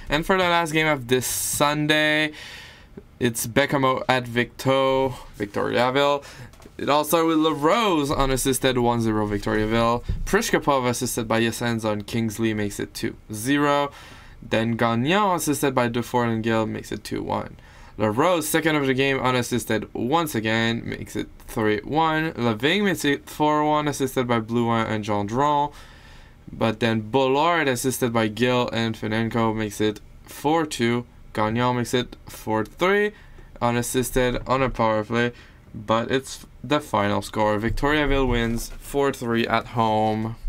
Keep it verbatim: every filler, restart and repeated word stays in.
And for the last game of this Sunday, it's Baie-Comeau at Victo, Victoriaville. It all started with LaRose unassisted, one zero Victoriaville. Prishkapov assisted by Yesens on Kingsley makes it two zero. Then Gagnon assisted by Dufour and Gill makes it two one. LaRose, second of the game, unassisted once again, makes it three one. Lavigne makes it four one, assisted by Blouin and Gendron. But then Bollard, assisted by Gill and Finenko, makes it four two. Gagnon makes it four three, unassisted on a power play. But it's the final score. Victoriaville wins four three at home.